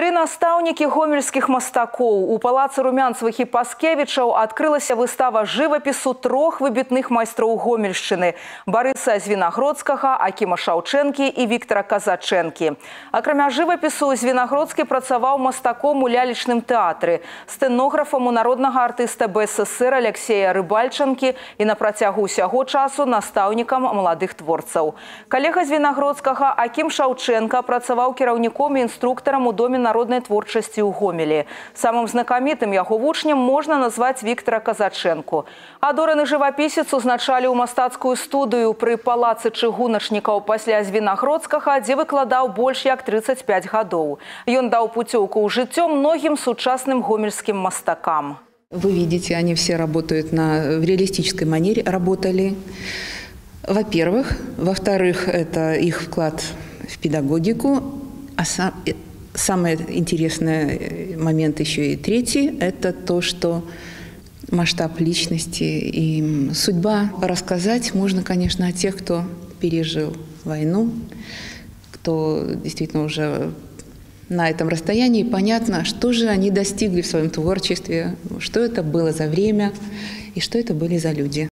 Три настаўнікі гомельскіх мастакоў. У палацы Румянцевых і Паскевічаў адкрылася выстава жывапісу трох выбітных майстроў Гомельшчыны – Барыса Звінагродскага, Акіма Шаўчэнкі і Віктара Казачэнкі. Акрамя жывапісу, Звінагродскі працаваў мастаком у лялечным тэатры, сцэнографам у народнага артыста БССР Алексея Рыбальчанкі і на працягу ўсяго часу настаўнікам маладых творцаў. Калега Звінагродскага Акім Шаўчэнка працаваў кіраўніком і інструктарам у Доме народной творчасці ў Гомелі. Самым знакамітым яго вучнем можна назваць Віктара Казачэнку. Адораны жывапісец узначалі ў мастацкую студыю пры палацы чыгуначнікаў пасля Звінагродскага, дзе выкладаў больш як 35 гадоў. Ён даў пуцёўку ў жыццё многім сучасным гомельскім мастакам. Вы видите, они все работают в реалистической манере, работали. Во-первых. Во-вторых, это их вклад в педагогику. Самый интересный момент еще и третий – это то, что масштаб личности и судьба. Рассказать можно, конечно, о тех, кто пережил войну, кто действительно уже на этом расстоянии. Понятно, что же они достигли в своем творчестве, что это было за время и что это были за люди.